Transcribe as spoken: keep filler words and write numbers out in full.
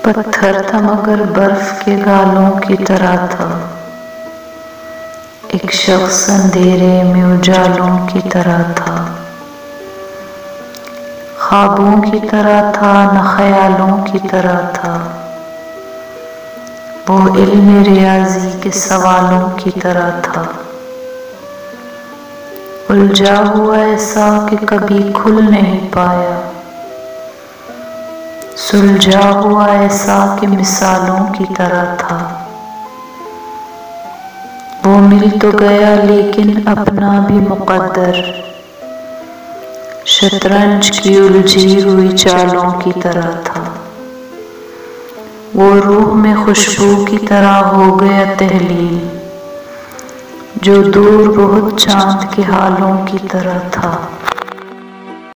पत्थर था मगर बर्फ के गालों की तरह था। एक शख्स अंधेरे में उजालों की तरह था। ख्वाबों की तरह था न ख्यालों की तरह था। वो इल्म रियाजी के सवालों की तरह था। उलझा हुआ ऐसा कि कभी खुल नहीं पाया। सुलझा हुआ ऐसा कि मिसालों की तरह था। वो मिल तो गया लेकिन अपना भी मुकद्दर, शतरंज की उलझी हुई चालों की तरह था। वो रूह में खुशबू की तरह हो गया तहलील, जो दूर बहुत चांद के हालों की तरह था।